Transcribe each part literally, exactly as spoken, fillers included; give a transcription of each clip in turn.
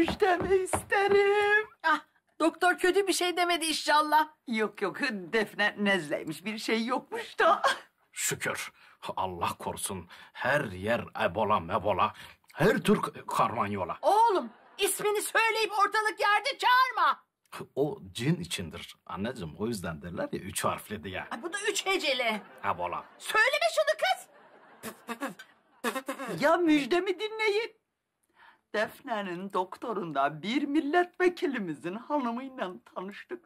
müjdemi isterim. Ah, doktor kötü bir şey demedi inşallah. Yok yok, Defne nezleymiş, bir şey yokmuş da. Şükür. Allah korusun. Her yer ebola mebola. Her tür karmanyola. Oğlum, ismini söyleyip ortalık yerde çağırma. O cin içindir anneciğim. O yüzden derler ya üç harfli diye. Ay, bu da üç heceli. Ebola. Söyleme şunu kız. Ya müjdemi dinleyin. Defne'nin doktorunda bir milletvekilimizin hanımıyla tanıştık.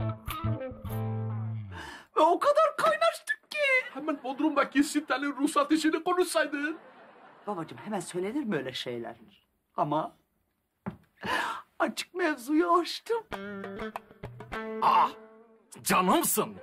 Ve o kadar kaynaştık ki. Hemen Bodrum'daki sitenin ruhsat işini konuşsaydın. Babacığım, hemen söylenir mi öyle şeyler? Ama açık mevzuyu açtım. Ah, canımsın.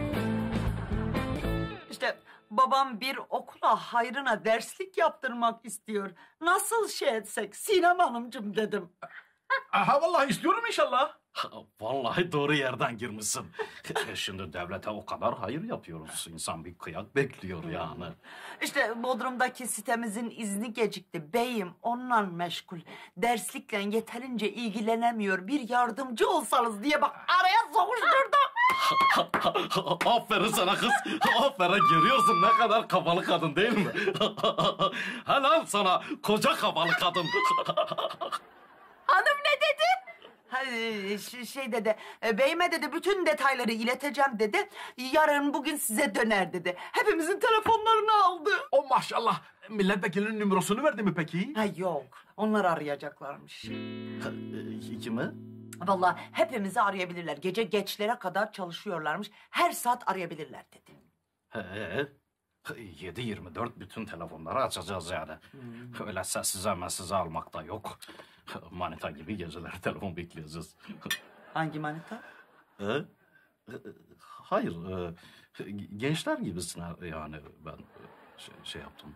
İşte babam bir okula hayrına derslik yaptırmak istiyor. Nasıl şey etsek Sinem Hanımcığım dedim. Aha vallahi istiyorum inşallah. Vallahi doğru yerden girmişsin. Şimdi devlete o kadar hayır yapıyoruz. İnsan bir kıyak bekliyor yani. İşte Bodrum'daki sitemizin izni gecikti. Beyim onunla meşgul. Derslikle yeterince ilgilenemiyor. Bir yardımcı olsanız diye bak araya sokuşturdum. Aferin sana kız. Aferin, görüyorsun ne kadar kafalı kadın değil mi? Helal sana koca kafalı kadın. Hanım ne dedi? Hadi şey dedi, beyime dedi bütün detayları ileteceğim dedi. Yarın bugün size döner dedi. Hepimizin telefonlarını aldı. O maşallah. Milletvekilinin numarasını verdi mi peki? Ha yok, onlar arayacaklarmış. Kimi? Vallahi hepimizi arayabilirler. Gece geçlere kadar çalışıyorlarmış. Her saat arayabilirler dedi. He. yedi yirmi dört bütün telefonları açacağız yani. Hmm. Öyle sessize messize almak da yok. Manita gibi geceler telefon bekleyeceğiz. Hangi manita? He? Hayır. Gençler gibisin yani, ben şey, şey yaptım.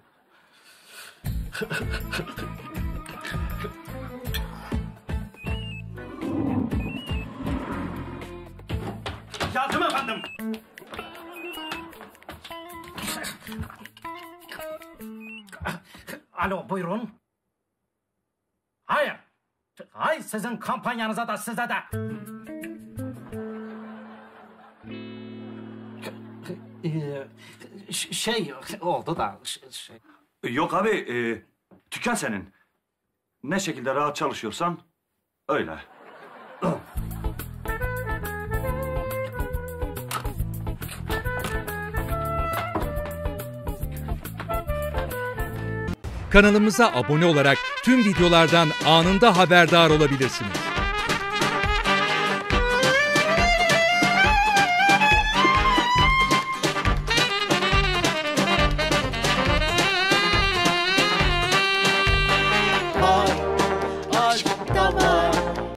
Yardım efendim. Alo, buyurun. Hayır. Hayır, sizin kampanyanıza da size de. Şey oldu da şey. Yok abi, e, dükkan senin. Ne şekilde rahat çalışıyorsan öyle. Kanalımıza abone olarak tüm videolardan anında haberdar olabilirsiniz.